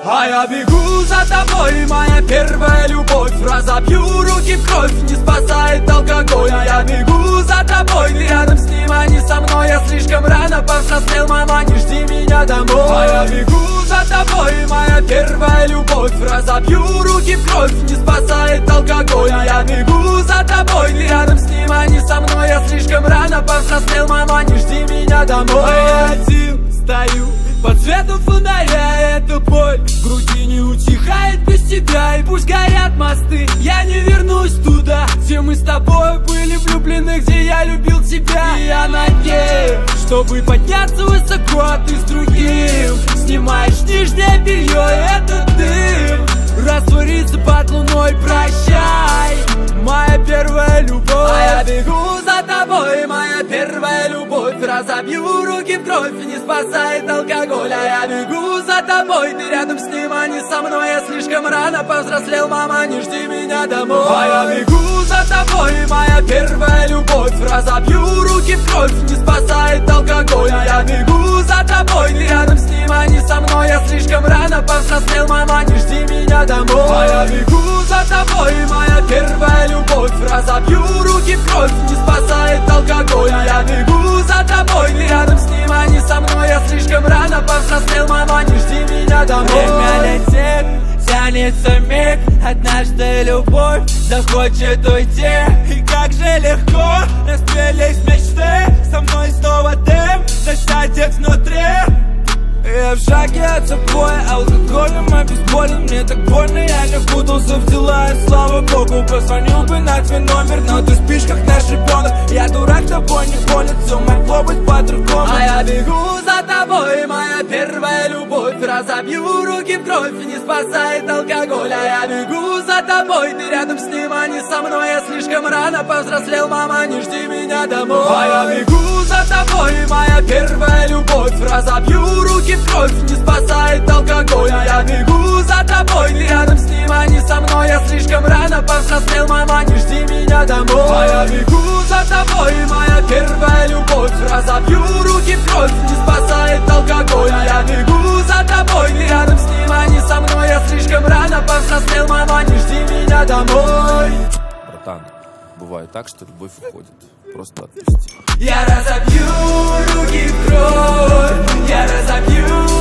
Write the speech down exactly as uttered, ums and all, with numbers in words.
А я бегу за тобой, моя первая любовь. Разобью руки в кровь, не спасает алкоголь. А я бегу за тобой, ты рядом с ним, а не со мной. Я слишком рано повзрослел, мама, не жди меня домой. А я бегу за тобой, моя первая любовь. Разобью руки в кровь, не спасает алкоголь. А я бегу за тобой, ты рядом с ним, а не со мной. Я слишком рано повзрослел, мама, не жди меня домой. А я один стою под светом фонаря, эта боль в груди не утихает без тебя. И пусть горят мосты, я не вернусь туда, где мы с тобой были влюблены, где я любил тебя. И я надеюсь, чтобы подняться высоко, а ты с другим снимаешь нижнее белье, этот дым растворится под луной. Прощай, моя первая любовь. А я бегу за тобой, моя первая любовь. Разобью руки в кровь, не спасает алкоголь. А я бегу за тобой, ты рядом с ним, а не со мной. Я слишком рано повзрослел, мама, не жди меня домой. А я бегу за тобой, моя первая любовь. Разобью руки в кровь, не спасает алкоголь. А я бегу за тобой, ты рядом с ним, а не со мной. Я слишком рано повзрослел, мама, не жди меня домой. А я бегу за тобой, моя первая любовь. Разобью руки в кровь, не спасает алкоголь. А я бегу за тобой, ты рядом с ним, а не со мной. Я слишком рано повзрослел, мама, не жди меня домой. Время летит, тянется миг, однажды любовь захочет уйти. И как же легко разбились мечты, со мной снова дым засядет внутри. Я в шаге от запоя, алкоголем обезболен. Мне так больно, я не впутался в дела. И слава богу, позвонил бы на твой номер, но ты спишь, как наш ребенок. Я дурак, тобой не понят, все могло быть по-другому. А я бегу за тобой, моя первая любовь. Разобью руки в кровь, не спасает алкоголь. А я бегу за тобой, ты рядом с ним, а не со мной. Я слишком рано повзрослел, мама, не жди меня домой. А я бегу за тобой, моя первая любовь. Разобью руки в кровь, не спасает алкоголь. А я бегу за тобой, ты рядом с ним, а не со мной. Я слишком рано повзрослел, мама, не жди меня домой. А я бегу за тобой, моя первая любовь. Разобью руки в кровь, не спасает алкоголь. А я бегу за тобой, ты рядом с ним, а не со мной. Я слишком рано повзрослел, мама, не жди меня домой. Братан, бывает так, что любовь уходит. Просто отпусти. Я разобью руки в кровь, я разобью